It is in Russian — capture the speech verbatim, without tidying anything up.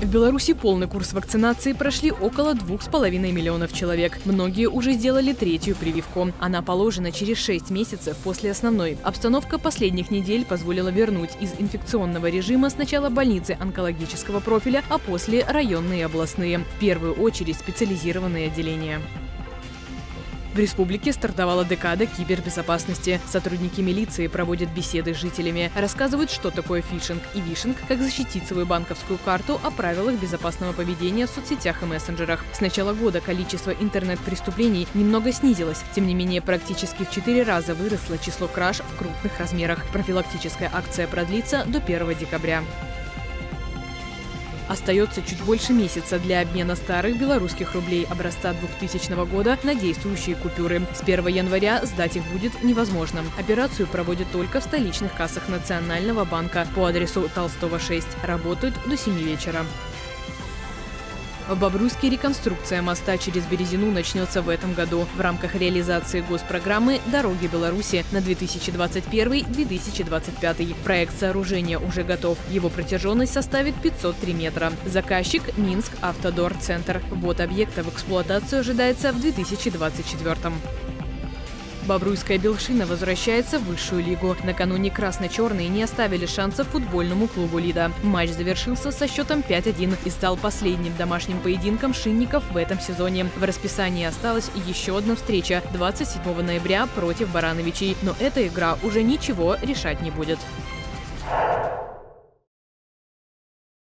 В Беларуси полный курс вакцинации прошли около двух с половиной миллионов человек. Многие уже сделали третью прививку. Она положена через шесть месяцев после основной. Обстановка последних недель позволила вернуть из инфекционного режима сначала больницы онкологического профиля, а после районные и областные. В первую очередь специализированные отделения. В республике стартовала декада кибербезопасности. Сотрудники милиции проводят беседы с жителями, рассказывают, что такое фишинг и вишинг, как защитить свою банковскую карту, о правилах безопасного поведения в соцсетях и мессенджерах. С начала года количество интернет-преступлений немного снизилось. Тем не менее, практически в четыре раза выросло число краж в крупных размерах. Профилактическая акция продлится до первого декабря. Остается чуть больше месяца для обмена старых белорусских рублей образца двухтысячного года на действующие купюры. С первого января сдать их будет невозможно. Операцию проводят только в столичных кассах Национального банка по адресу Толстого, шесть. Работают до семи вечера. В Бобруйске реконструкция моста через Березину начнется в этом году в рамках реализации госпрограммы «Дороги Беларуси» на две тысячи двадцать первый — две тысячи двадцать пятый. Проект сооружения уже готов. Его протяженность составит пятьсот три метра. Заказчик – Минск Автодор Центр. Ввод объекта в эксплуатацию ожидается в две тысячи двадцать четвёртом. Бобруйская Белшина возвращается в высшую лигу. Накануне красно-черные не оставили шансов футбольному клубу «Лида». Матч завершился со счетом пять один и стал последним домашним поединком шинников в этом сезоне. В расписании осталась еще одна встреча – двадцать седьмого ноября против Барановичей. Но эта игра уже ничего решать не будет.